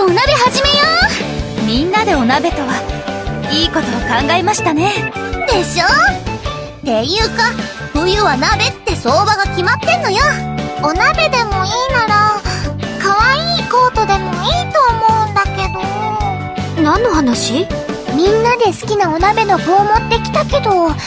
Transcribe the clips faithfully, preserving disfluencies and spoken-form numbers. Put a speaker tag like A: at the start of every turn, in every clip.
A: お鍋始めよう。みんなでお鍋とはいいことを考えましたね。
B: でしょ？っていうか、冬は鍋って相場が決まってんのよ。お鍋でもいいなら可愛いコートでもいいと思うんだけど。
A: 何の話？
B: みんなで好きなお鍋の具を持ってきたけど、まず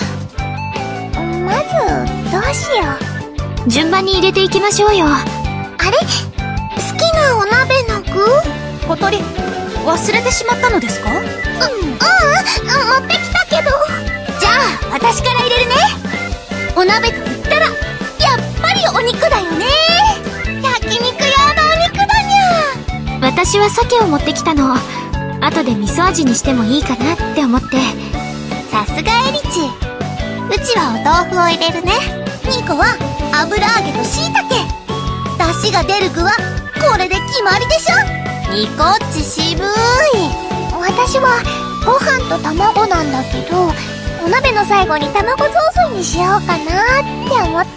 B: どうしよ
A: う。順番に入れていきましょうよ。
B: あれ？好きなお鍋の具？
A: 小鳥、忘れてしまったのですか？う、う
B: ん、うん、持ってきたけど。じゃあ私から入れるね。お鍋と言ったらやっぱりお肉だよね。焼肉用のお肉だにゃ。
A: 私は鮭を持ってきたの。後で味噌味にしてもいいかなって思って。
B: さすがエリチ。うちはお豆腐を入れるね。ニコは油揚げと椎茸。出汁が出る具はこれで決まりでしょ。ニコっち渋い。私はご飯と卵なんだけど、お鍋の最後に卵雑炊にしようかなって思って。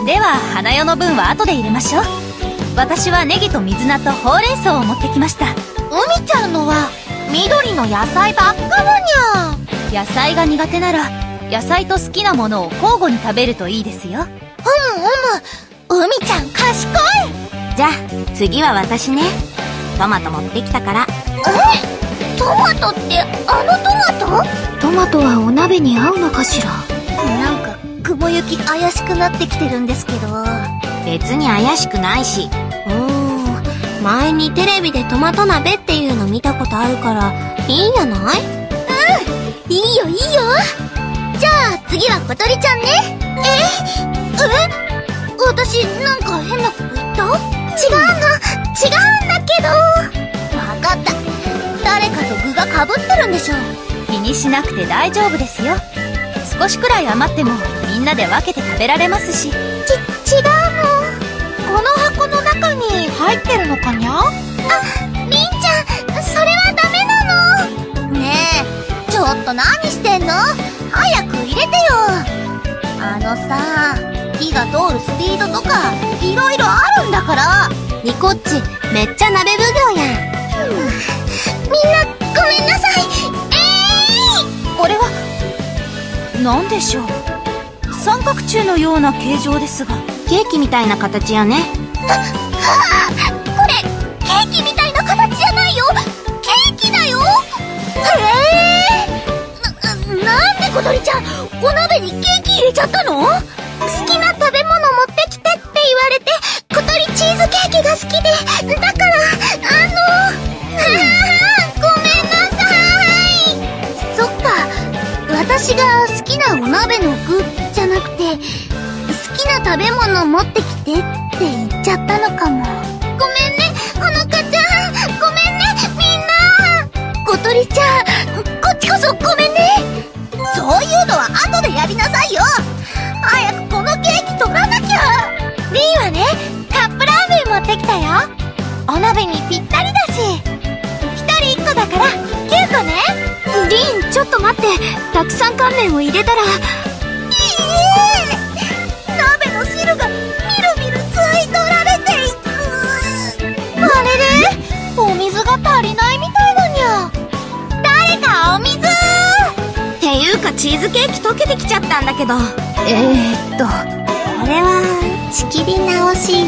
A: では花代の分は後で入れましょう。私はネギと水菜とほうれん草を持ってきました。
B: 海ちゃんのは緑の野菜ばっかだに
A: ゃ。野菜が苦手なら野菜と好きなものを交互に食べるといいですよ。
B: うむうむ、海ちゃん賢い。
C: じゃあ次は私ね。トマト持ってきたから。
B: え？トマトってあのトマト？
A: トマトはお鍋に合うのかしら。
B: なんか雲行き怪しくなってきてるんですけど。
C: 別に怪しくないし。うーん、前にテレビでトマト鍋っていうの見たことあるからいいんやない？
B: うん、いいよいいよ。じゃあ次は小鳥ちゃんね。え？え？私なんか変なこと言った？違うの、違うんだけど。わかった。誰かと具がかぶってるんでしょ。
A: 気にしなくて大丈夫ですよ。少しくらい余ってもみんなで分けて食べられますし。
B: ち、違うの。この箱の中に入ってるのかにゃ？あ、りんちゃん、それはダメなの。ねえ、ちょっと何してんの？早く入れてよ。あのさ、火が通るスピードとかいろいろあるんだから。
C: ニコっちめっちゃ鍋奉行やん。
B: うん、みんなごめんなさい。えーい！
A: これは何でしょう。三角柱のような形状ですが。
C: ケーキみたいな形よね。
B: は、はあ、これケーキみたいな形じゃないよ。ケーキだよ。えー、な、なんで小鳥ちゃんお鍋にケーキ入れちゃったの？好きな食べ物持ってきてって言われて、小鳥チーズケーキが好きで、だからあのはあ、ごめんなさい。そっか、私が好きなお鍋の具じゃなくて、好きな食べ物持ってきてって言っちゃったのかも。ごめんね、ほのかちゃん。ごめんね、みんな。小鳥ちゃん、こっちこそごめんね。そういうのは後でやりなさいよ。早くこのケーキ取らなきゃ。リンはね、カップラーメン持ってきたよ。お鍋にぴったりだし。一人一個だからきゅうこね。
A: リン、ちょっと待って。たくさん乾麺を入れたら。
B: ええー、鍋の汁がみるみる吸い取られていく。あれれ、お水が足りないみたいだにゃ。誰かお水。
C: っていうかチーズケーキ溶けてきちゃったんだけど。
A: えーっと
B: これは仕切り直し